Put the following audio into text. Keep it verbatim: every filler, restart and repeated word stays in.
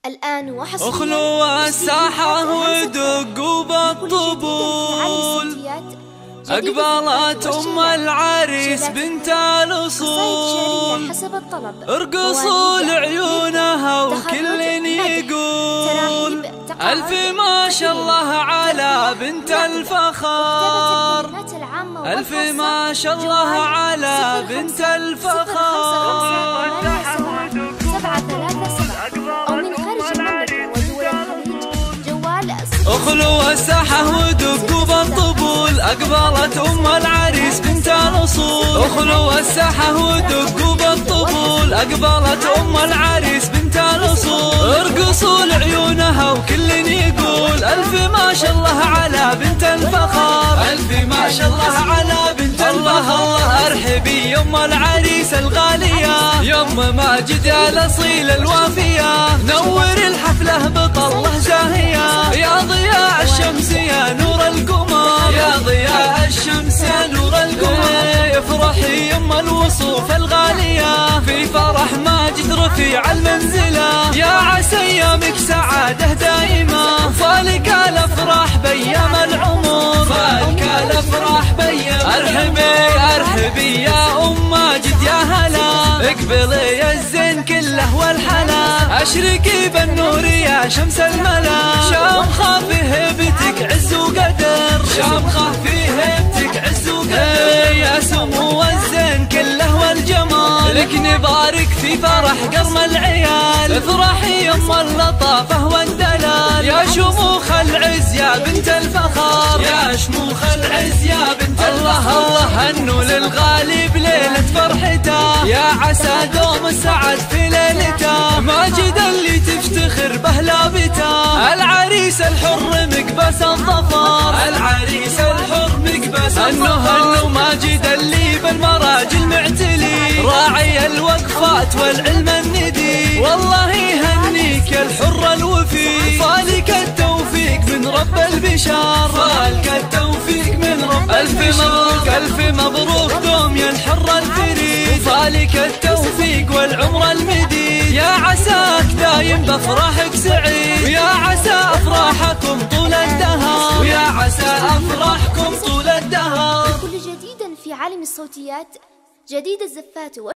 الآن وحصريا اخلوا الساحة ودقوا بالطبول، أقبلت أم العريس بنت الأصول، ارقصوا لعيونها وكل يقول ألف ما شاء الله على بنت الفخار، ألف ما شاء الله على بنت الفخار. اخلوا الساحة ودقوا بالطبول، أقبلت أم العريس بنت الأصول، اخلوا الساحة ودقوا بالطبول، أقبلت أم العريس بنت الأصول، ارقصوا لعيونها وكل يقول ألف ما شاء الله على بنت الفخار، ألف ما شاء الله على بنت الفخار. الله ارحبي يم العريس الغالية، يم ماجد الأصيل الوافية، نور الحفلة بطلة زاهية، يا ضياء الشمس يا نور القمر، يا ضياء الشمس يا نور القمر. افرحي يم الوصوف الغالية في فرح ماجد رفيع المنزلة، يا عسى ايامك سعادة دائمة، فالك الافراح بيام العمر، فالك الافراح بيام. ارحبي ارحبي يا ام ماجد يا هلا، اقبلي الزين كله والحلا، اشرقي بالنور يا شمس الملا، شامخة في هيبتك عز وقدر، شامخة في هيبتك عز وقدر، يا سمو الزين كله والجمال، لك نبارك في فرح قرم العيال، افرحي يم اللطافة والدلال، يا شموخ العز يا بنت الفخار، يا شموخ العز يا بنت الفخار. الله هنوا للغالي بليلة فرحته، يا عسى دوم السعد في ليلته، ماجد اللي تفتخر به لابته، العريس الحر مقبس الظفر، العريس الحر مقبس الظفر. هنوا هنوا ماجد اللي بالمراجل معتلي، راعي الوقفات والعلم الندي، والله يهنيك الحر الوفي، فالك التوفيق من رب البشار، فالك التوفيق من رب البشار. ألف مبروك ألف مبروك دوم يا الحر الفريد، فالك التوفيق والعمر المديد، يا عساك دايم بافراحك سعيد، ويا عسى افراحكم طول الدهر، ويا عسى افراحكم طول الدهر. كل جديد في عالم الصوتيات، جديد الزفات